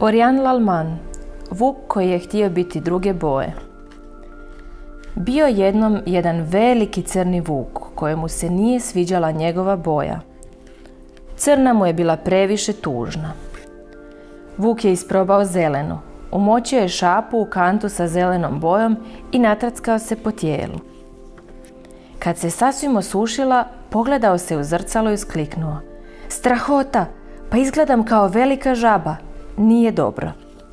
Orijan Lalman, vuk koji je htio biti druge boje. Bio jednom jedan veliki crni vuk kojemu se nije sviđala njegova boja. Crna mu je bila previše tužna. Vuk je isprobao zelenu, umočio je šapu u kantu sa zelenom bojom i natrackao se po tijelu. Kad se sasvim osušila, pogledao se u zrcalo i uskliknuo: "Strahota, pa izgledam kao velika žaba, nije dobro."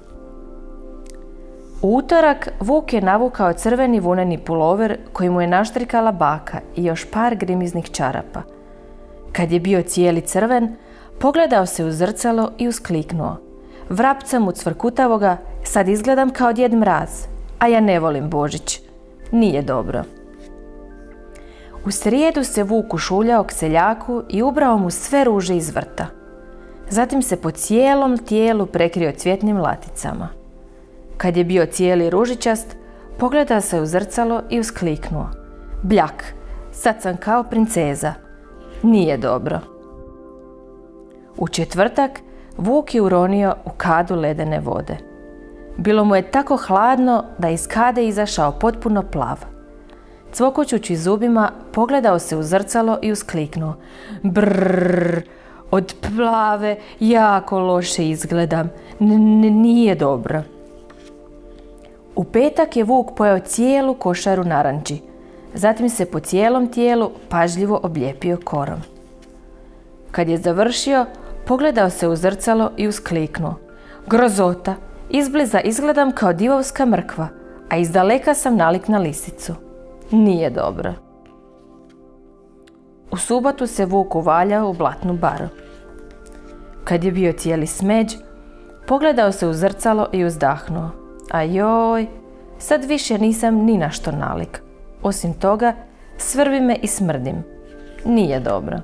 U utorak vuk je navukao crveni vuneni pulover koji mu je naštrikala baka i još par grimiznih čarapa. Kad je bio cijeli crven, pogledao se u zrcalo i uskliknuo: "Vrapca mu cvrkutavoga, sad izgledam kao Djed Mraz, a ja ne volim Božić, nije dobro." U srijedu se vuk ušuljao k seljaku i ubrao mu sve ruže iz vrta. Zatim se po cijelom tijelu prekrio cvjetnim laticama. Kad je bio cijeli ružičast, pogledao se u zrcalo i uskliknuo: "Bljak, sad sam kao princeza, nije dobro." U četvrtak vuk je uronio u kadu ledene vode. Bilo mu je tako hladno da je iz kade izašao potpuno plav. Cvokoćući zubima, pogledao se u zrcalo i uskliknuo: "Brrrr, od plave jako loše izgledam, nije dobro." U petak je vuk pojeo cijelu košaru naranči, zatim se po cijelom tijelu pažljivo oblijepio korom. Kad je završio, pogledao se u zrcalo i uskliknuo: "Grozota, izbliza izgledam kao divovska mrkva, a izdaleka sam nalik na lisicu, nije dobro." U subotu se vuk uvaljao u blatnu baru. Kad je bio cijeli smeđ, pogledao se u zrcalo i uzdahnuo: "A joj, sad više nisam ni na što nalik. Osim toga, svrbi me i smrdim, nije dobro."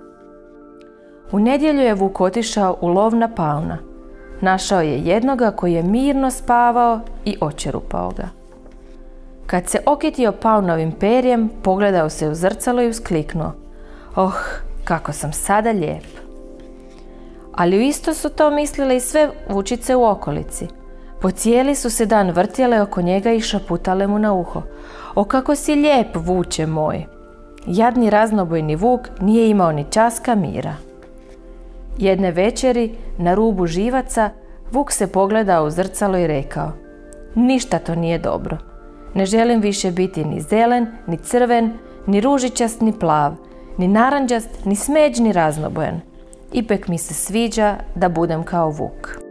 U nedjelju je vuk otišao u lov na pauna. Našao je jednoga koji je mirno spavao i očerupao ga. Kad se okitio paunovim perjem, pogledao se u zrcalo i uskliknuo: "Oh, kako sam sada lijep." Ali isto su to mislile i sve vučice u okolici. Po cijeli su se dan vrtjele oko njega i šaputale mu na uho: "O, kako si lijep, vuče moj." Jadni raznobojni vuk nije imao ni časka mira. Jedne večeri, na rubu živaca, vuk se pogledao u zrcalo i rekao: "Ništa to nije dobro. Ne želim više biti ni zelen, ni crven, ni ružičast, ni plav, ni naranđast, ni smeđ, ni raznobojan. Ipak mi se sviđa da budem kao vuk."